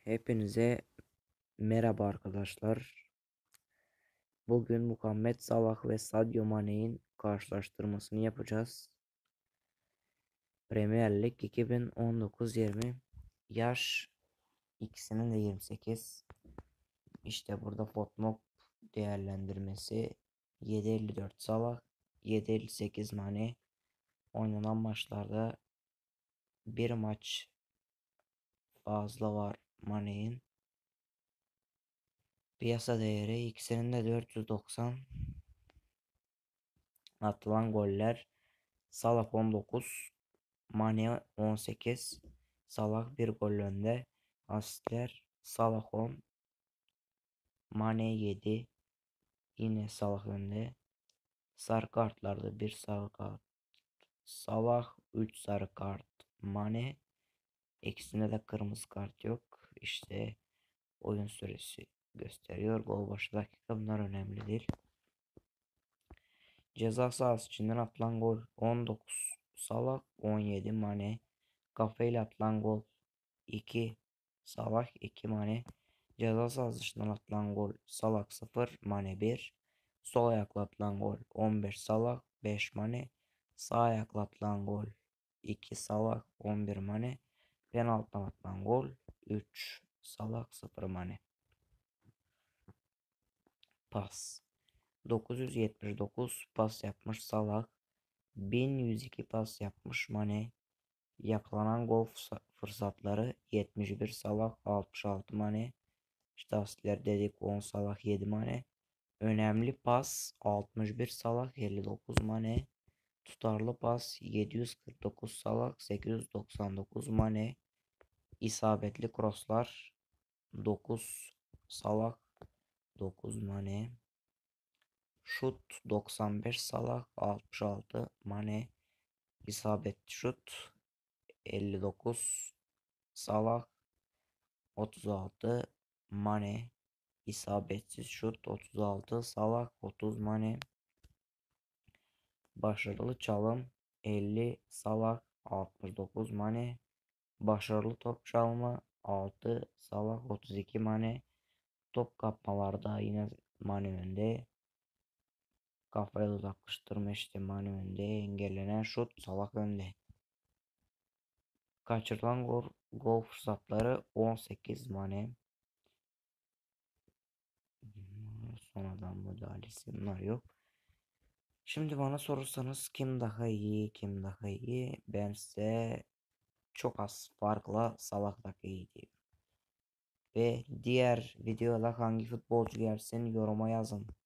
Hepinize merhaba arkadaşlar. Bugün Muhammed Salah ve Sadio Mane'nin karşılaştırmasını yapacağız. Premier Lig 2019-20, yaş ikisinin de 28. İşte burada Fotmob değerlendirmesi: 7.54 Salah, 7.58 Mane. Oynanan maçlarda bir maç fazla var Mane'nin. Piyasa değeri ikisinin de 490. Atılan goller: Salah 19, Mane 18. Salah bir gol önde. Asistler: Salah 10, Mane 7. Yine Salah önde. Sarı kartlarda bir sarı kart Salah, 3 sarı kart Mane. İkisinde de kırmızı kart yok. İşte oyun süresi gösteriyor. Gol başı dakika, bunlar önemli değil. Ceza sahası içinden atılan gol: 19 Salah, 17 Mane. Kafayla atılan gol: 2 Salah, 2 Mane. Ceza sahası dışından atılan gol: Salah 0 Mane 1. Sol ayakla atılan gol: 15 Salah, 5 Mane. Sağ ayakla atılan gol: 2 Salah, 11 Mane. Penaltıdan atılan gol: 3 Salah, 0 Mane. Pas: 979 pas yapmış Salah, 1102 pas yapmış Mane. Yakalanan gol fırsatları: 71 Salah, 66 Mane. İşte asistler dedik: 10 Salah, 7 Mane. Önemli pas: 61 Salah, 59 Mane. Tutarlı pas: 749 Salah, 899 Mane. İsabetli crosslar: 9 Salah, 9 Mane. Şut: 95 Salah, 66 Mane. İsabetli şut: 59 Salah, 36 Mane. İsabetsiz şut: 36 Salah, 30 Mane. Başarılı çalım: 50 Salah, 69 Mane. Başarılı top çalma: 6 Salah, 32 Mane. Top kapmalarda yine Mane önde. Kafaya uzaklaştırma işte Mane önde. Engellenen şut: Salah önde. Kaçırılan gol fırsatları: 18 Mane. Sonradan müdahalesi, bunlar yok. Şimdi bana sorursanız kim daha iyi, kim daha iyi? Ben size çok az farkla Salah daha iyi diyorum. Ve diğer videoda hangi futbolcu gelsin yoruma yazın.